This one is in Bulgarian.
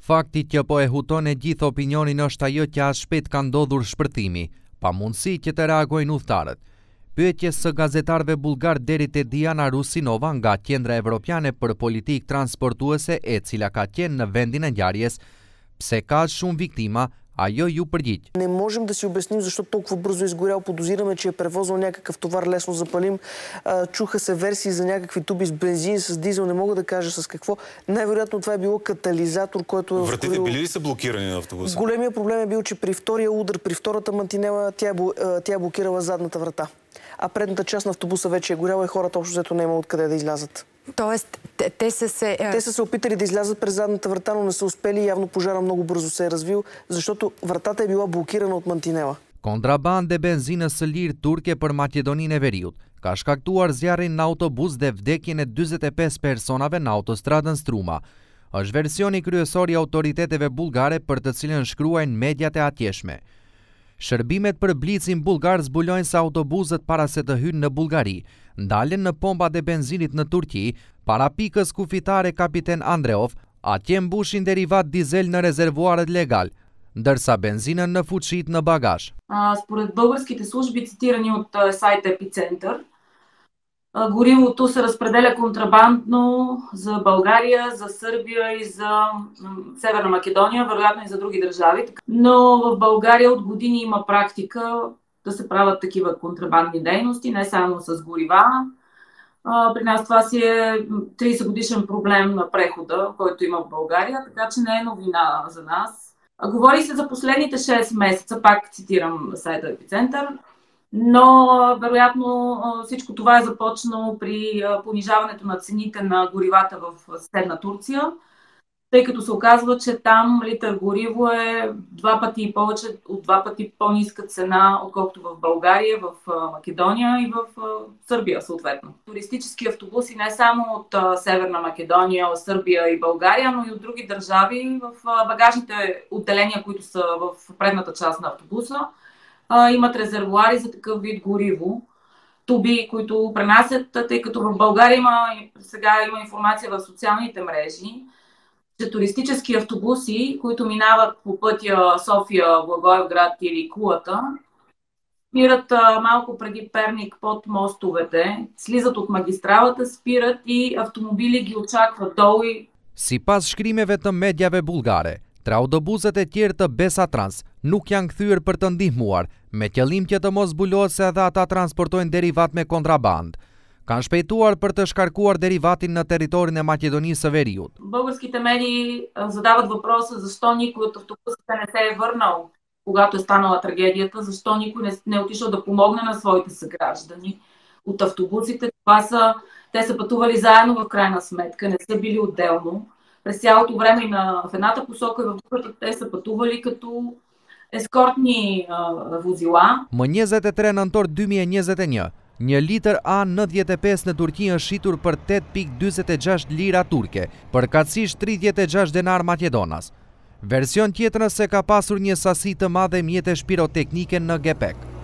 Fakti që po e huton e gjithë opinionin është ajo që as shpejt ka ndodhur shpërthimi, pa mundësi që të reagojnë udhëtarët. Pyetjes së gazetarëve bullgar deri te Diana Rusinova nga Qendra Evropiane për Politikë Transportuese, e cila ka qenë në vendin e ngjarjes, pse ka shumë viktima, ajo ju përgjigj. Не можем да си обясним защо толкова бързо е изгорял. Подозираме, че е превозвал някакъв товар лесно запалим. Чуха се версии за някакви туби с бензин, с дизел, не мога да кажа с какво. Най-вероятно това е било катализатор, който е... Вратите били ли са блокирани на автобуса? Големия проблем е бил, че при втория удар, при втората мантинела, тя е блокирала задната врата. А предната част на автобуса вече е горяла и хората общо взето не има откъде да излязат. Тоест, те са се опитали да излязат през задната врата, но не са успели и явно пожара много бързо се е развил, защото вратата е била блокирана от мантинела. Kontrabandë e benzinës së lirë turke për Maqedoninë e Veriut ka shkaktuar zjarrin në autobus dhe vdekjen e 45 personave në autostradën Struma. Është versioni kryesor i autoriteteve bullgare për të cilën shkruajnë mediat e atjeshme. Shërbimet për blicin bullgar zbulojnë se autobusët para se të hynë në Bullgari ndalen në pompat e benzinit në Turqi, para pikës kufitare Kapiten Andreov, atje mbushin derivat dizel në rezervuarët legal, ndërsa benzinën në fuqit në bagazh. Според българските служби, цитирани от сайта Епицентър, горивото се разпределя контрабандно за България, за Сърбия и за Северна Македония, вероятно и за други държави. Но в България от години има практика да се правят такива контрабандни дейности, не само с горива. При нас това си е 30 годишен проблем на прехода, който има в България, така че не е новина за нас. Говори се за последните 6 месеца, пак цитирам сайта Епицентър, но вероятно всичко това е започнало при понижаването на цените на горивата в съседна Турция, тъй като се оказва, че там литър гориво е 2 пъти и повече, от 2 пъти по-ниска цена, отколкото в България, в Македония и в Сърбия съответно. Туристически автобуси не само от Северна Македония, Сърбия и България, но и от други държави в багажните отделения, които са в предната част на автобуса, имат резервуари за такъв вид гориво, туби, които пренасят, тъй като в България сега има информация в социалните мрежи, че туристически автобуси, които минават по пътя София-Благоевград или Кулата, спират малко преди Перник под мостовете, слизат от магистралата, спират и автомобили ги очакват долу. Sipas shkrimeve të mediave bullgare, autobuset e tjerë të Besa Trans nuk janë kthyer për të ndihmuar, me qëllim që të mos zbulohet se edhe ata transportojnë derivat me kontraband. Kanë shpejtuar për të shkarkuar derivatin на територин e Македонисë së Veriut. Българските медии задават въпроса защо никой от автобусите не се е върнал, когато е станала трагедията, защо никой не е отишъл да помогне на своите съграждани от автобусите. Те са пътували заедно в крайна сметка, не са били отделно. През цялото време и в едната посока и в другата те са пътували като ескортни возила. Më 23 nëntor 2021, një litër A95 në Turqi është shitur për 8.46 lira turke, përkatësisht 36 denar makedonas. Version tjetër se ka pasur një sasi të madhe mjetesh piroteknike në gepek.